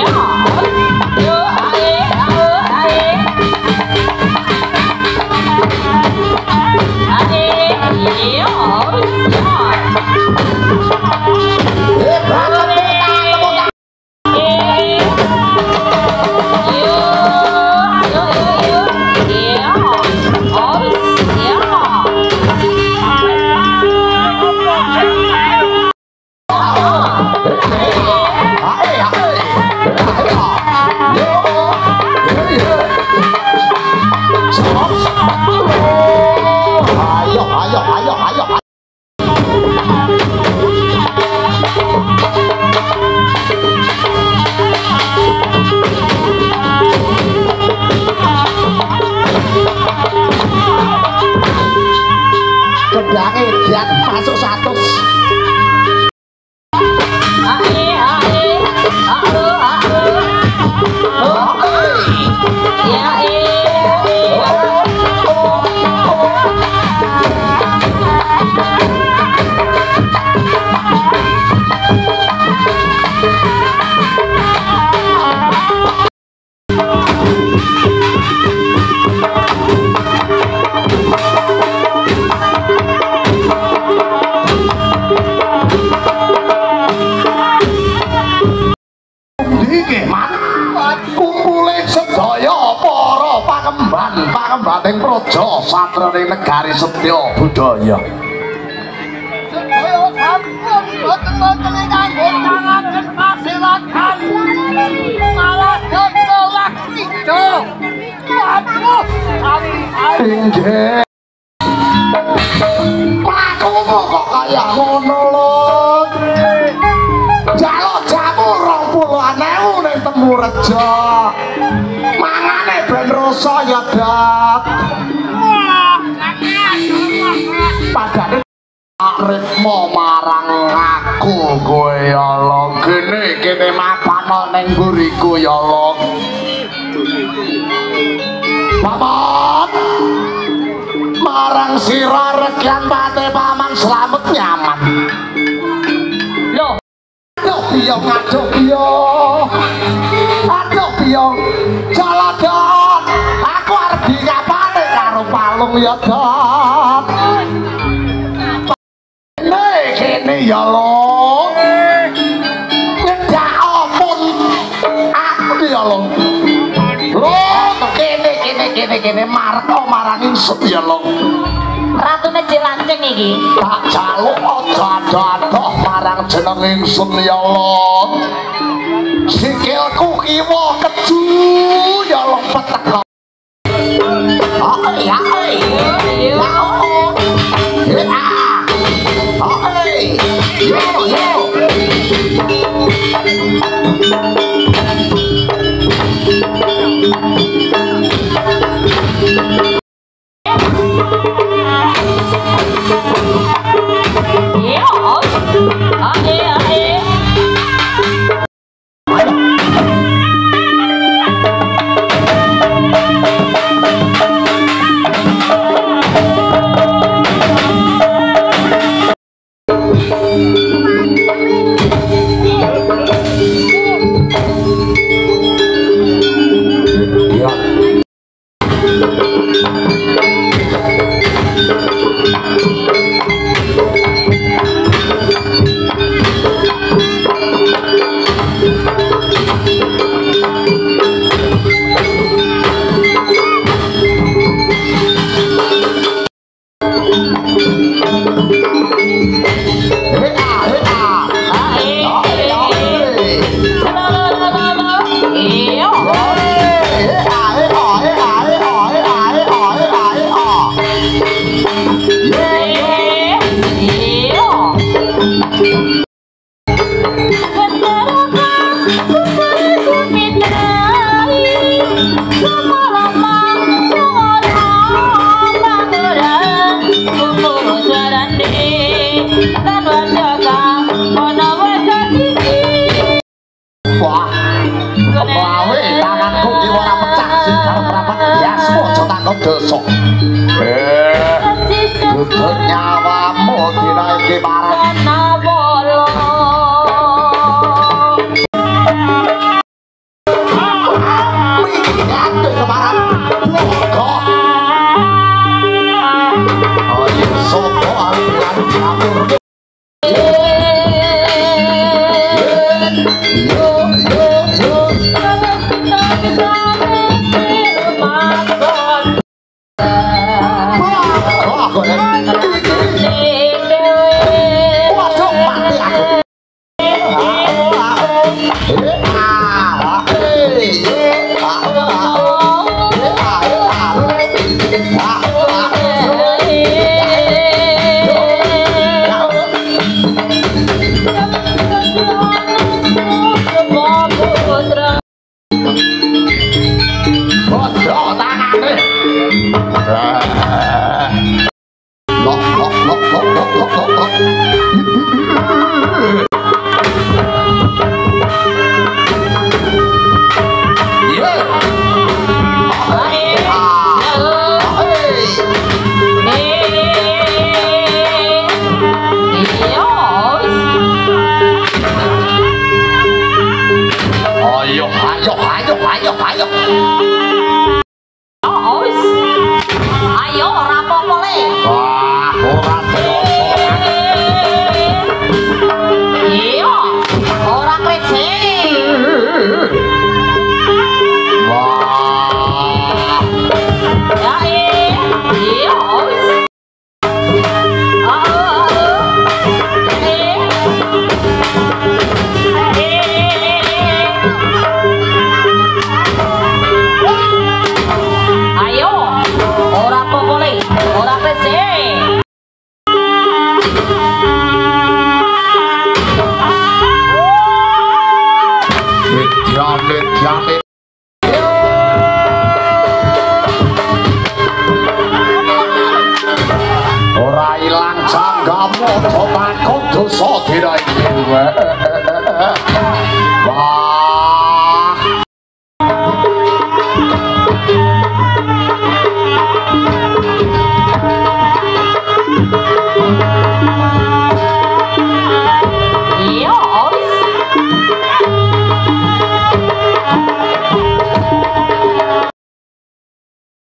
Masuk 100. Pakembaning praja satrene negari setya budaya. Sedaya sampun boten-boten ingkang ngangen pasewakan. Malah dodo waktido. Waduh, inggih. Pakomo kok kaya ngono lho. Jaluk jamu 20.000 ning Temurejo. Mangane ben rasa ya dat. Padane ritmo marang aku kowe ya lo kene mapano ning mburiku ya lo. Paman marang sira regan pate paman slamet nyaman. Loh aduh biyong aduh biyong Jalodot aku arep dikapane karo palung ya dot kene ya lo nyedak opun aku ya lo kene marang ingsun ya lo Ratune Cilancing iki. Tak jaluk aja adoh marang jeneng ingsun ya Allah. Sikilku kiwa keju ya Allah petek. Ya nyawamu dinaiki barang Ora ilang janggamu tobat kudu so dirai